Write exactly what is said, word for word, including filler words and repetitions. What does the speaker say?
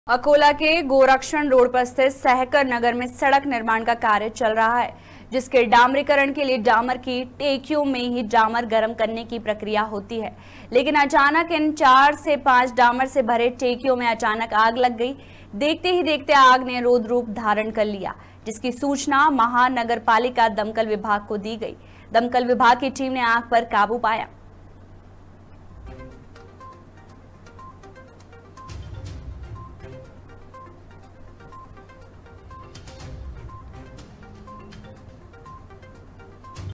अकोला के गोरक्षण रोड पर स्थित सहकर नगर में सड़क निर्माण का कार्य चल रहा है, जिसके डामरीकरण के लिए डामर की टेकियों में ही डामर गर्म करने की प्रक्रिया होती है। लेकिन अचानक इन चार से पांच डामर से भरे टेकियों में अचानक आग लग गई। देखते ही देखते आग ने रौद्र रूप धारण कर लिया, जिसकी सूचना महानगर पालिका दमकल विभाग को दी गई। दमकल विभाग की टीम ने आग पर काबू पाया।